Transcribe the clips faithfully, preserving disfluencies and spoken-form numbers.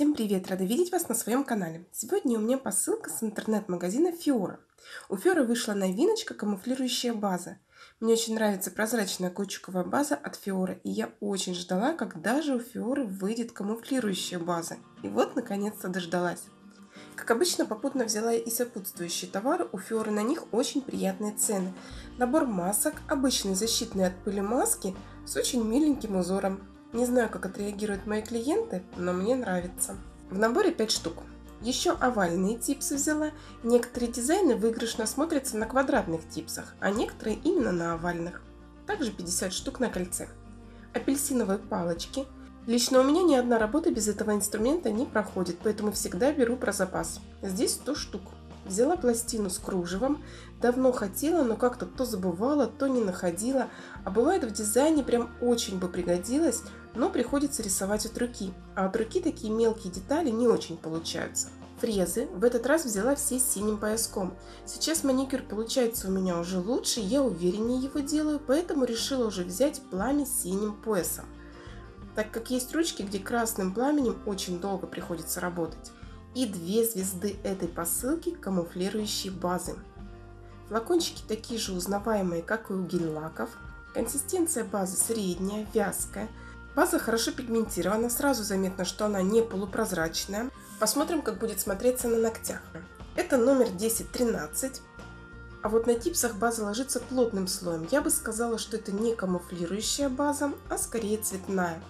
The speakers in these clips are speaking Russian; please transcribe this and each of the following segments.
Всем привет! Рада видеть вас на своем канале. Сегодня у меня посылка с интернет-магазина Fiora. У Fiora вышла новиночка — камуфлирующая база. Мне очень нравится прозрачная каучуковая база от Fiora, и я очень ждала, когда же у Fiora выйдет камуфлирующая база. И вот наконец-то дождалась. Как обычно, попутно взяла и сопутствующие товары. У Fiora на них очень приятные цены. Набор масок, обычные защитные от пыли маски с очень миленьким узором. Не знаю, как отреагируют мои клиенты, но мне нравится. В наборе пять штук. Еще овальные типсы взяла. Некоторые дизайны выигрышно смотрятся на квадратных типсах, а некоторые именно на овальных. Также пятьдесят штук на кольце. Апельсиновые палочки. Лично у меня ни одна работа без этого инструмента не проходит, поэтому всегда беру про запас. Здесь сто штук. Взяла пластину с кружевом. Давно хотела, но как-то то забывала, то не находила. А бывает, в дизайне прям очень бы пригодилось, но приходится рисовать от руки. А от руки такие мелкие детали не очень получаются. Фрезы в этот раз взяла все с синим пояском. Сейчас маникюр получается у меня уже лучше, я увереннее его делаю, поэтому решила уже взять пламя с синим поясом, так как есть ручки, где красным пламенем очень долго приходится работать. И две звезды этой посылки камуфлирующей базы. Флакончики такие же узнаваемые, как и у гель-лаков. Консистенция базы средняя, вязкая. База хорошо пигментирована, сразу заметно, что она не полупрозрачная. Посмотрим, как будет смотреться на ногтях. Это номер десять тринадцать. А вот на типсах база ложится плотным слоем. Я бы сказала, что это не камуфлирующая база, а скорее цветная.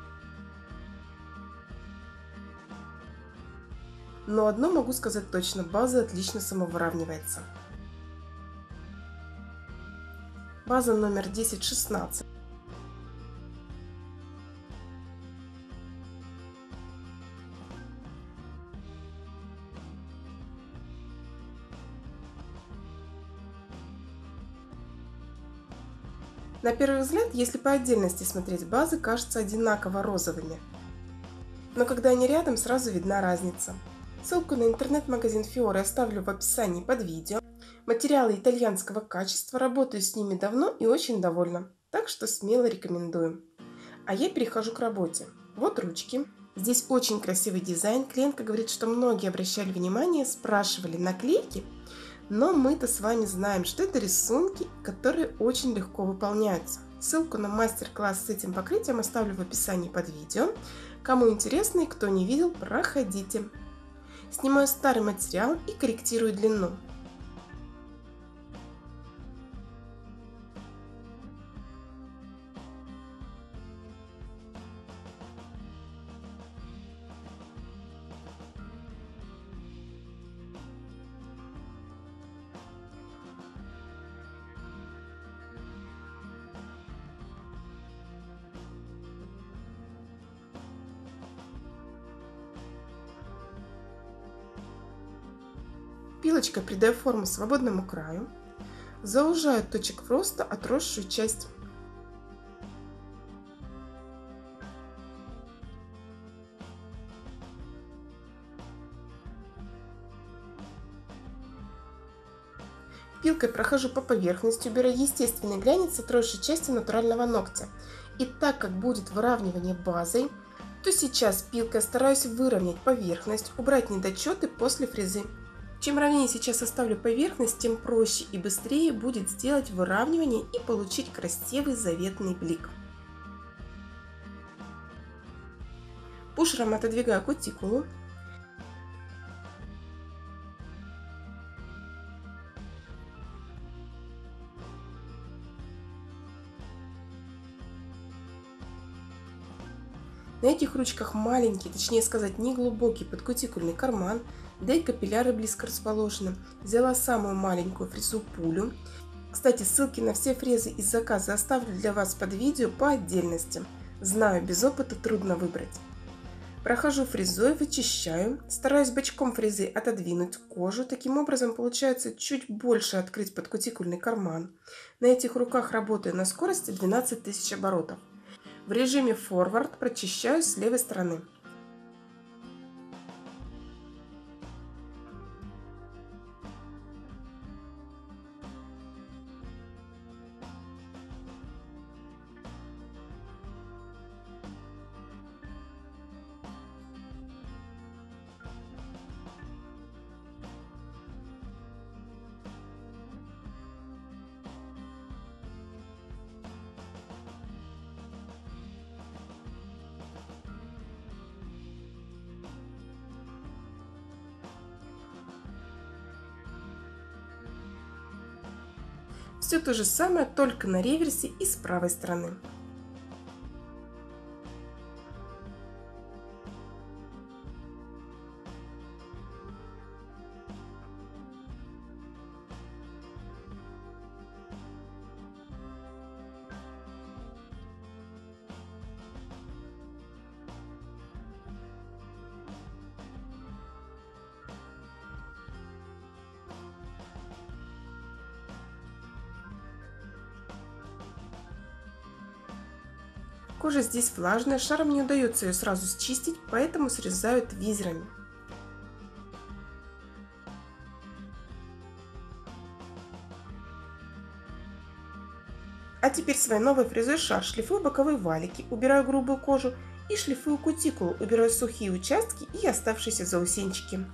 Но одно могу сказать точно: база отлично самовыравнивается. База номер десять шестнадцать. На первый взгляд, если по отдельности смотреть, базы кажутся одинаково розовыми. Но когда они рядом, сразу видна разница. Ссылку на интернет-магазин Fiora оставлю в описании под видео. Материалы итальянского качества, работаю с ними давно и очень довольна, так что смело рекомендую. А я перехожу к работе. Вот ручки. Здесь очень красивый дизайн. Клиентка говорит, что многие обращали внимание, спрашивали наклейки, но мы-то с вами знаем, что это рисунки, которые очень легко выполняются. Ссылку на мастер-класс с этим покрытием оставлю в описании под видео. Кому интересно и кто не видел, проходите. Снимаю старый материал и корректирую длину. Пилочкой придаю форму свободному краю, заужаю точек роста отросшую часть. Пилкой прохожу по поверхности, убирая естественный глянец с отросшей части натурального ногтя. И так как будет выравнивание базой, то сейчас пилкой стараюсь выровнять поверхность, убрать недочеты после фрезы. Чем ровнее сейчас оставлю поверхность, тем проще и быстрее будет сделать выравнивание и получить красивый заветный блик. Пушером отодвигаю кутикулу. На этих ручках маленький, точнее сказать, неглубокий подкутикульный карман, да и капилляры близко расположены. Взяла самую маленькую фрезу пулю. Кстати, ссылки на все фрезы из заказа оставлю для вас под видео по отдельности. Знаю, без опыта трудно выбрать. Прохожу фрезой, вычищаю, стараюсь бочком фрезы отодвинуть кожу. Таким образом получается чуть больше открыть подкутикульный карман. На этих руках работаю на скорости двенадцать тысяч оборотов. В режиме форвард прочищаю с левой стороны. Все то же самое, только на реверсе и с правой стороны. Кожа здесь влажная, шаром не удается ее сразу счистить, поэтому срезаю твизерами. А теперь своей новой фрезой шар шлифую боковые валики, убираю грубую кожу и шлифую кутикулу, убираю сухие участки и оставшиеся заусенчики.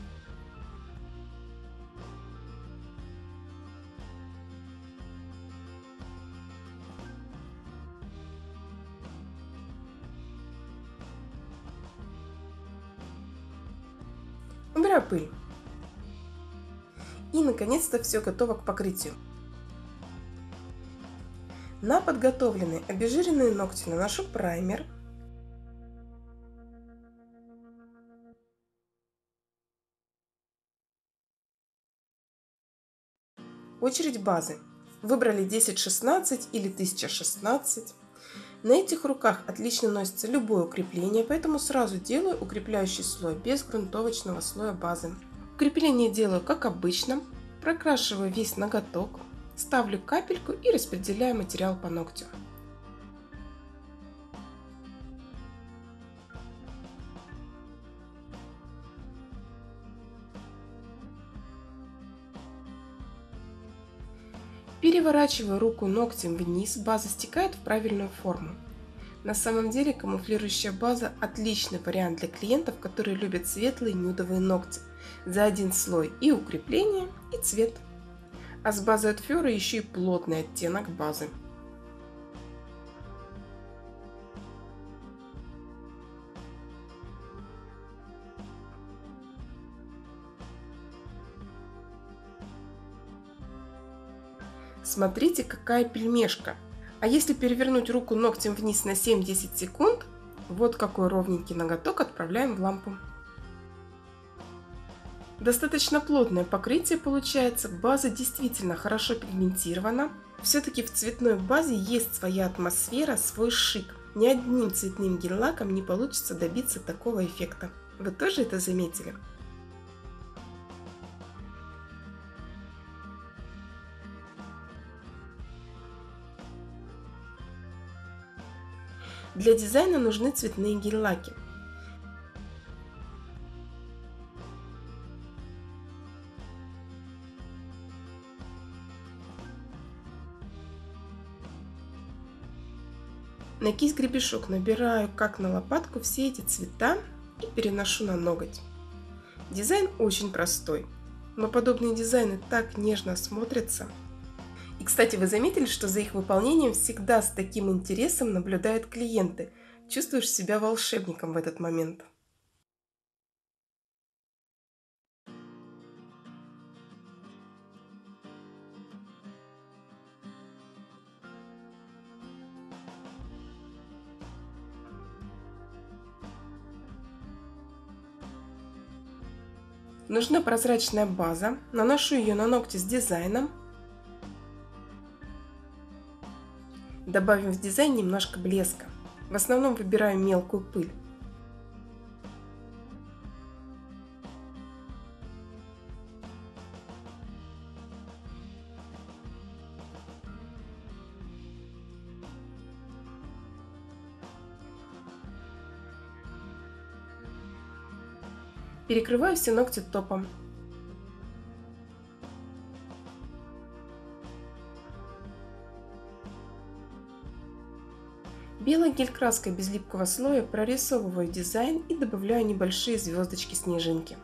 Убираю пыль. И наконец-то все готово к покрытию. На подготовленные обезжиренные ногти наношу праймер. Очередь базы. Выбрали десять шестнадцать или тысяча шестнадцать. На этих руках отлично носится любое укрепление, поэтому сразу делаю укрепляющий слой без грунтовочного слоя базы. Укрепление делаю как обычно, прокрашиваю весь ноготок, ставлю капельку и распределяю материал по ногтю. Переворачиваю руку ногтем вниз, база стекает в правильную форму. На самом деле камуфлирующая база – отличный вариант для клиентов, которые любят светлые нюдовые ногти. За один слой и укрепление, и цвет. А с базой от Fiora еще и плотный оттенок базы. Смотрите, какая пельмешка! А если перевернуть руку ногтем вниз на семь-десять секунд, вот какой ровненький ноготок отправляем в лампу. Достаточно плотное покрытие получается, база действительно хорошо пигментирована. Все-таки в цветной базе есть своя атмосфера, свой шик. Ни одним цветным гель-лаком не получится добиться такого эффекта. Вы тоже это заметили? Для дизайна нужны цветные гель-лаки. На кисть-гребешок набираю, как на лопатку, все эти цвета и переношу на ноготь. Дизайн очень простой, но подобные дизайны так нежно смотрятся. И, кстати, вы заметили, что за их выполнением всегда с таким интересом наблюдают клиенты. Чувствуешь себя волшебником в этот момент. Нужна прозрачная база. Наношу ее на ногти с дизайном. Добавим в дизайн немножко блеска. В основном выбираю мелкую пыль. Перекрываю все ногти топом. Белой гель-краской без липкого слоя прорисовываю дизайн и добавляю небольшие звездочки-снежинки.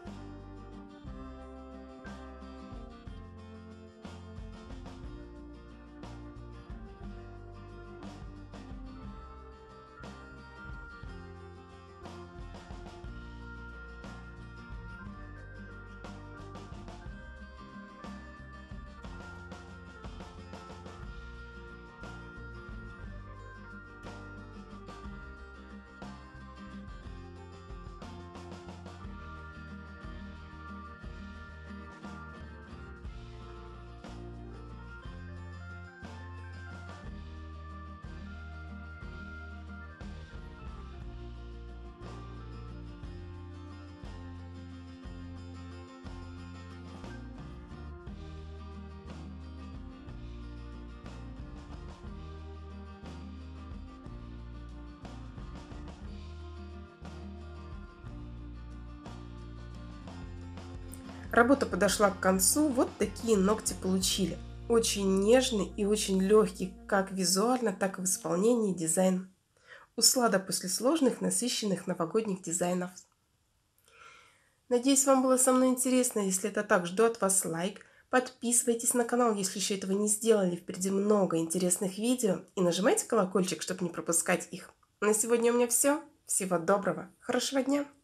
Работа подошла к концу, вот такие ногти получили. Очень нежный и очень легкий, как визуально, так и в исполнении дизайн. Услада после сложных, насыщенных новогодних дизайнов. Надеюсь, вам было со мной интересно. Если это так, жду от вас лайк. Подписывайтесь на канал, если еще этого не сделали. Впереди много интересных видео. И нажимайте колокольчик, чтобы не пропускать их. На сегодня у меня все. Всего доброго. Хорошего дня.